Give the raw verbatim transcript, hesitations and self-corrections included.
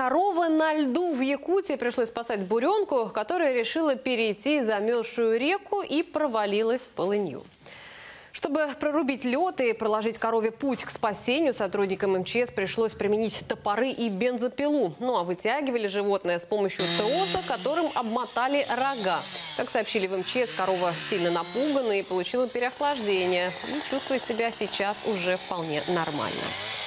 Корова на льду. В Якутии пришлось спасать буренку, которая решила перейти замерзшую реку и провалилась в полынью. Чтобы прорубить лед и проложить корове путь к спасению, сотрудникам эм че эс пришлось применить топоры и бензопилу. Ну а вытягивали животное с помощью троса, которым обмотали рога. Как сообщили в эм че эс, корова сильно напугана и получила переохлаждение. И чувствует себя сейчас уже вполне нормально.